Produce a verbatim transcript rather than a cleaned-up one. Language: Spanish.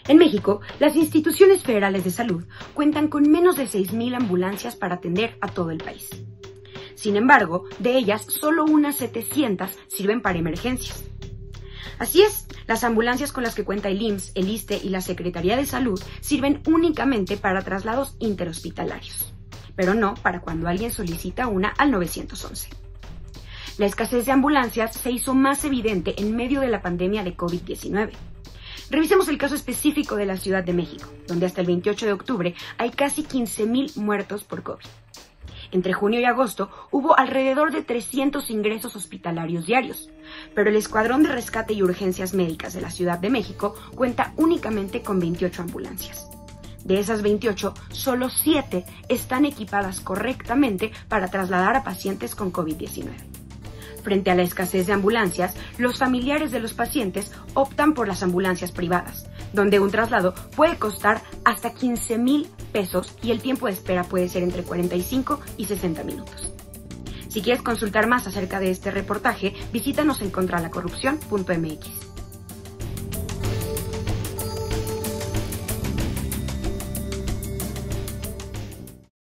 En México, las instituciones federales de salud cuentan con menos de seis mil ambulancias para atender a todo el país. Sin embargo, de ellas, solo unas setecientas sirven para emergencias. Así es, las ambulancias con las que cuenta el I M S S, el ISSSTE y la Secretaría de Salud sirven únicamente para traslados interhospitalarios, pero no para cuando alguien solicita una al nueve once. La escasez de ambulancias se hizo más evidente en medio de la pandemia de COVID diecinueve. Revisemos el caso específico de la Ciudad de México, donde hasta el veintiocho de octubre hay casi quince mil muertos por COVID. Entre junio y agosto hubo alrededor de trescientos ingresos hospitalarios diarios, pero el Escuadrón de Rescate y Urgencias Médicas de la Ciudad de México cuenta únicamente con veintiocho ambulancias. De esas veintiocho, solo siete están equipadas correctamente para trasladar a pacientes con COVID diecinueve. Frente a la escasez de ambulancias, los familiares de los pacientes optan por las ambulancias privadas, donde un traslado puede costar hasta quince mil pesos y el tiempo de espera puede ser entre cuarenta y cinco y sesenta minutos. Si quieres consultar más acerca de este reportaje, visítanos en contra la corrupción punto m x.